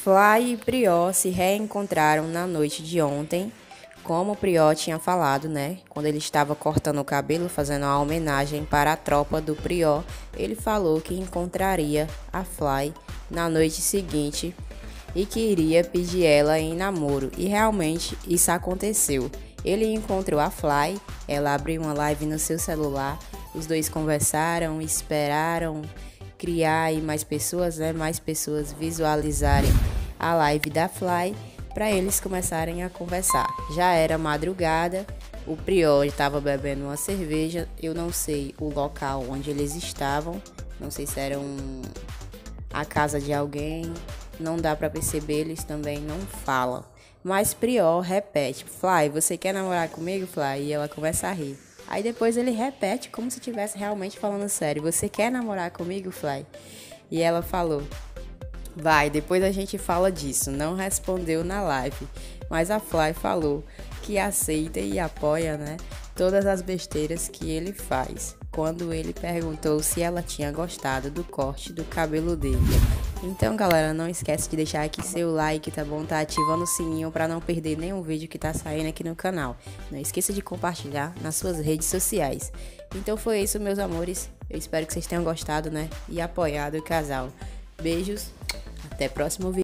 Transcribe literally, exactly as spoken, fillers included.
Fly e Prior se reencontraram na noite de ontem, como o Prior tinha falado, né? Quando ele estava cortando o cabelo, fazendo uma homenagem para a tropa do Prior, ele falou que encontraria a Fly na noite seguinte e que iria pedir ela em namoro. E realmente isso aconteceu. Ele encontrou a Fly, ela abriu uma live no seu celular, os dois conversaram, esperaram criar aí mais pessoas, né? Mais pessoas visualizarem a live da Fly para eles começarem a conversar. Já era madrugada, o Prior estava bebendo uma cerveja, eu não sei o local onde eles estavam, não sei se era um, a casa de alguém, não dá para perceber, eles também não falam. Mas Prior repete: Fly, você quer namorar comigo, Fly? E ela começa a rir. Aí depois ele repete como se estivesse realmente falando sério: você quer namorar comigo, Fly? E ela falou: vai, depois a gente fala disso. Não respondeu na live, mas a Fly falou que aceita e apoia, né, todas as besteiras que ele faz, quando ele perguntou se ela tinha gostado do corte do cabelo dele. Então, galera, não esquece de deixar aqui seu like, tá bom? Tá ativando o sininho para não perder nenhum vídeo que tá saindo aqui no canal. Não esqueça de compartilhar nas suas redes sociais. Então foi isso, meus amores. Eu espero que vocês tenham gostado, né? E apoiado o casal. Beijos, até o próximo vídeo.